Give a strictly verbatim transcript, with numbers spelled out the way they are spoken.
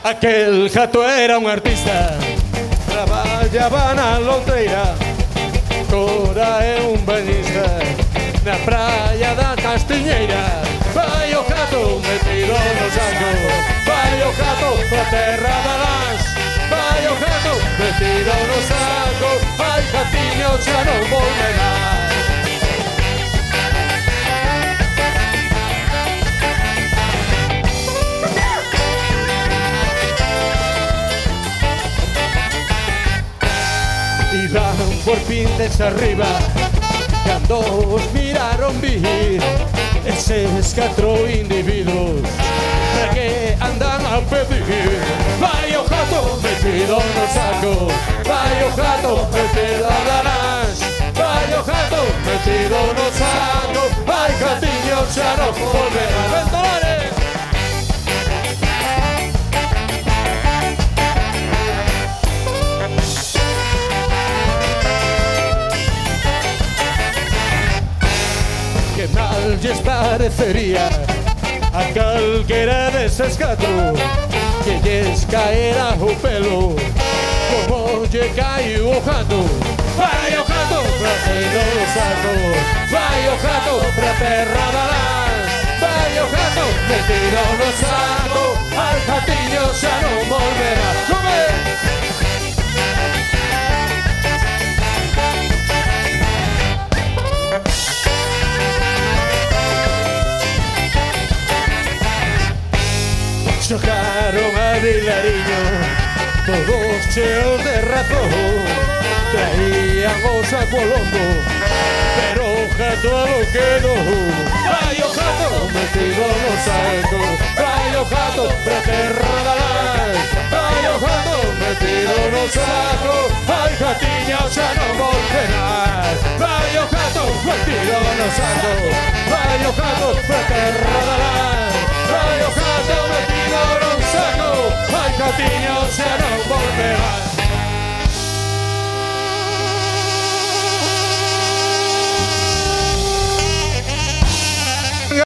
Aquel jato era un artista, traballaba na loteira. Cora é un bañista na praia da Castiñeira. Vai o jato metido no saco, vai o jato pra terra da Las. Vai o jato metido no saco, ai jatiño xa non volverá. Iban por pintes arriba, cando os miraron vir eses catro individuos para que andan a pedir. Vai o jato metido no saco, vai o jato metido a Larás. Vai o jato metido no saco, ai jatiño xa non volverá. ¡Ventolares! Que mal lles parecería a calquera desas catro que lles caera o pelo como lle caiu o jato. Vai o jato pra metido no saco, vai o jato pra terra da Las. Vai o jato metido no saco, al jatiño xa non volverá. ¡Come! Chocaron a Vilariño, todos cheos de razón. Traíamos a Colombo, pero o jato a lo que no. Vai o jato metido no saco, vai o jato pra terra da Las. Vai o jato metido no saco, ai jatiña xa non volverá. Vai o jato metido no saco, vai o jato pra terra